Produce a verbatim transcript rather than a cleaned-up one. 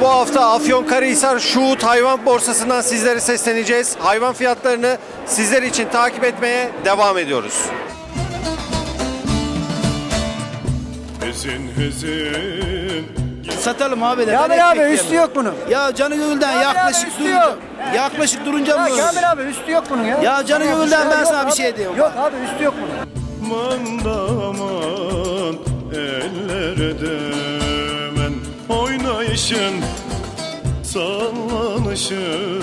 Bu hafta Afyonkarahisar Şuhut Hayvan Borsası'ndan sizlere sesleneceğiz. Hayvan fiyatlarını sizler için takip etmeye devam ediyoruz. Hüzün hüzün. Satalım abi de. Kamil abi üstü yok bunun. Ya canı gönülden Kamil yaklaşık abi, üstü durunca. yok. Yaklaşık durunca Ya mı? Kamil abi üstü yok bunun ya. Ya canı Tamam, gönülden ben yok sana bir abi. şey diyorum. Yok abi üstü yok bunun. Aman da aman ellerde men oynayışın sallanışın